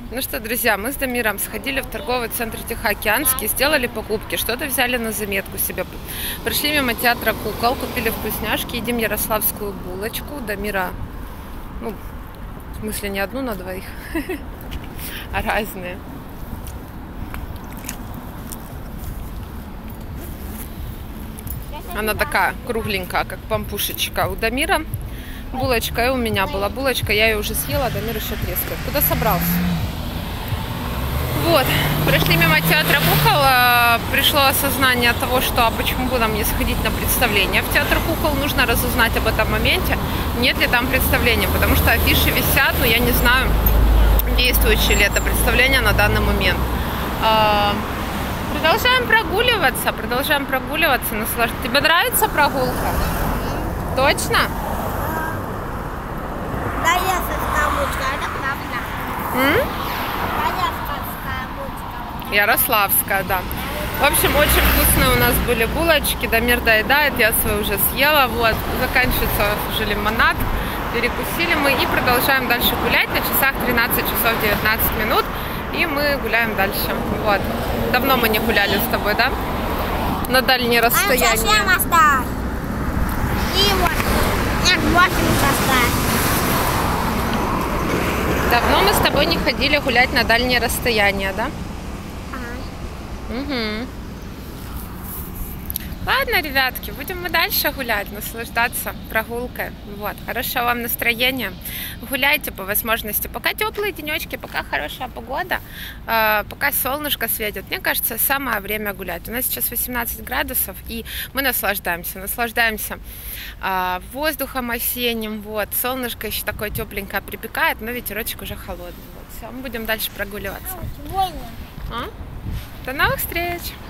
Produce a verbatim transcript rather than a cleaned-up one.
Ну что, друзья, мы с Дамиром сходили в торговый центр Тихоокеанский, сделали покупки, что-то взяли на заметку себе. Пришли мимо театра кукол, купили вкусняшки, едим ярославскую булочку. У Дамира, ну, в смысле не одну на двоих, а разные. Она такая кругленькая, как пампушечка. У Дамира булочка, и у меня была булочка, я ее уже съела, а Дамир еще трескает. Куда собрался? Вот, прошли мимо театра кукол, пришло осознание того, что а почему бы нам не сходить на представление в театр кукол, нужно разузнать об этом моменте, нет ли там представления, потому что афиши висят, но я не знаю, действующее ли это представление на данный момент. Продолжаем прогуливаться, продолжаем прогуливаться, наслаждаться. Тебе нравится прогулка? Точно? Да, я со булочка, это правда. М? Ярославская, да. В общем, очень вкусные у нас были булочки. Дамир доедает, я свою уже съела. Вот, заканчивается уже лимонад. Перекусили мы и продолжаем дальше гулять. На часах тринадцать часов девятнадцать минут. И мы гуляем дальше. Вот. Давно мы не гуляли с тобой, да? На дальние расстояния. Совсем осталось. И вот. Нет, восемь осталось. Давно мы с тобой не ходили гулять на дальние расстояния, да? Угу. Ладно, ребятки, будем мы дальше гулять, наслаждаться прогулкой. Вот, хорошего вам настроения. Гуляйте по возможности. Пока теплые денечки, пока хорошая погода, э, пока солнышко светит. Мне кажется, самое время гулять. У нас сейчас восемнадцать градусов, и мы наслаждаемся. Наслаждаемся э, воздухом осенним. Вот, солнышко еще такое тепленькое припекает, но ветерочек уже холодный. Вот, все, мы будем дальше прогуливаться. А? До новых встреч!